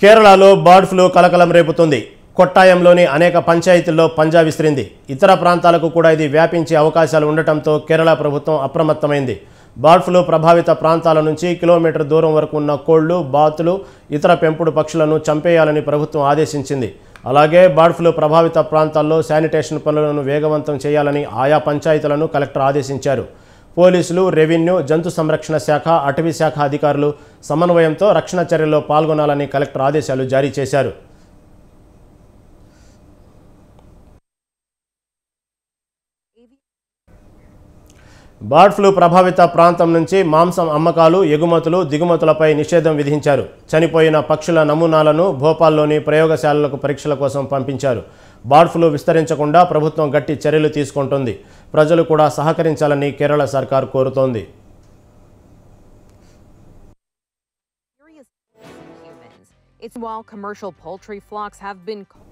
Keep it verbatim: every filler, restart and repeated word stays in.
కేరళలో bird flu కలకలం రేపుతుంది. కొట్టాయంలోని అనేక పంచాయతీల్లో పంజా విసిరింది. ఇతర ప్రాంతాలకు కూడా ఇది వ్యాపించే అవకాశాలు ఉండటంతో కేరళ ప్రభుత్వం అప్రమత్తమైంది. బర్డ్ ఫ్లూ ప్రభావిత ప్రాంతాల నుంచి కిలోమీటర్ దూరం వరకు ఉన్న కోళ్లు, బాతులు, ఇతర పెంపుడు పక్షులను చంపేయాలని ప్రభుత్వం ఆదేశించింది. అలాగే బర్డ్ ఫ్లూ ప్రభావిత ప్రాంతాల్లో శానిటేషన్ పనులను వేగవంతం చేయాలని ఆయా పంచాయతీలను కలెక్టర్ ఆదేశించారు. పోలీసులు, రెవెన్యూ, జంతు సంరక్షణ శాఖ, అటవీ శాఖ అధికారులు సమన్వయంతో రక్షణ చర్యల్లో పాల్గొనాలని కలెక్టర్ ఆదేశాలు జారీ చేశారు. బర్డ్ ఫ్లూ ప్రభావిత ప్రాంతం నుంచి మాంసం అమ్మకాలు, ఎగుమతులు, దిగుమతులపై నిషేధం విధించారు. చనిపోయిన పక్షుల నమూనాలను భోపాల్లోని ప్రయోగశాలలకు పరీక్షల కోసం పంపించారు. బర్డ్ ఫ్లూ విస్తరించకుండా ప్రభుత్వం గట్టి చర్యలు తీసుకుంటుంది. ప్రజలు కూడా సహకరించాలని కేరళ సర్కార్ కోరుతోంది. It's while commercial poultry flocks have been